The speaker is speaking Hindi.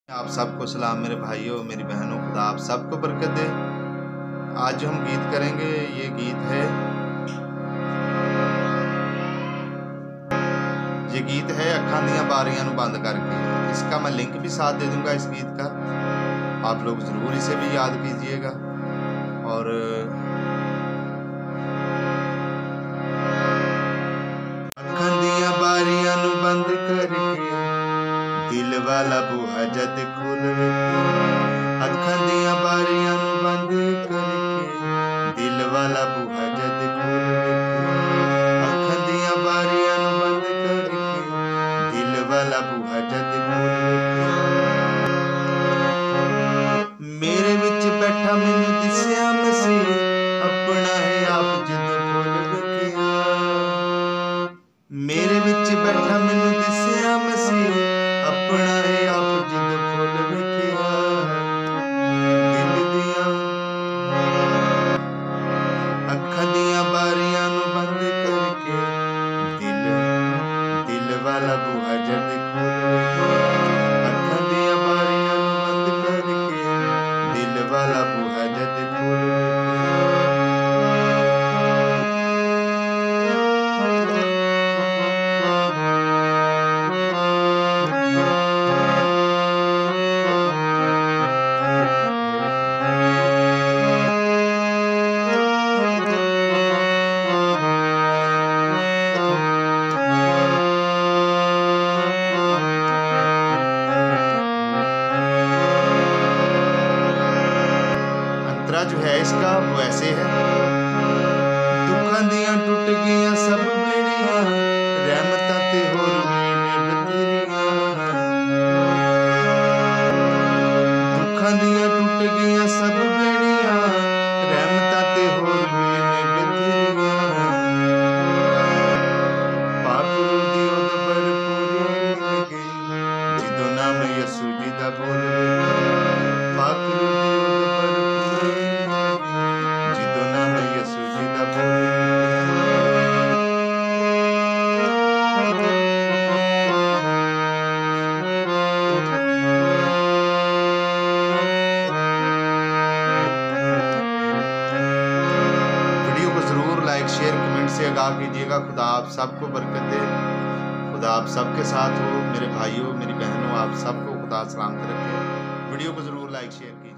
आप सबको सलाम मेरे भाइयों मेरी बहनों, खुदा आप सबको बरकत दे। आज जो हम गीत करेंगे ये गीत है अखां दियां बारियां नूं बंद करके। इसका मैं लिंक भी साथ दे दूंगा इस गीत का, आप लोग ज़रूर इसे भी याद कीजिएगा। और अखां दियां बारियां नूं बंद करके दिल वाला बूहा जद खोल वेखे, अखां दियां बारियां नूं बंद करके दिल वाला बूहा जद खोल वेखे, अखां दियां बारियां नूं बंद करके दिल वाला बूहा जद खोल वेखे। मेरे विच बैठा मैनू दिसिया मसीह, अपना है आप जदों खोल वेखिया। मेरे विच बैठा मैनू दिसिया मसीह, अपना है आप जदों खोल वेखिया। दिल दियां अखां दियां बारियां नूं बंद करके दिल वाला बूहा जद खोल वेखिया, अखां दियां बारियां नूं बंद करके दिल वाला बूहा जद खोल वेखिया। जो है इसका वो ऐसे है। दुखां दियां टुट गईयां सब बेड़ियां, रहमतां ते होर भी ने बथेरियां। दुखां दियां टुट गईयां सब बेड़ियां, रहमतां ते होर भी ने बथेरियां। पाक रूह दी ओद भरपूरी मिल गई, जिदों नाम यसू जी दा बोल वेखे। पाक रूह दी ओद भरपूरी जिदों नाम यसू जी दा बोल वीडियो को जरूर लाइक शेयर कमेंट से आगाह कीजिएगा। खुदा आप सबको बरकत दे, खुदा आप सबके साथ हो। मेरे भाइयों मेरी बहनों, आप सबको खुदा सलामत रखे। वीडियो को जरूर लाइक शेयर कीजिए।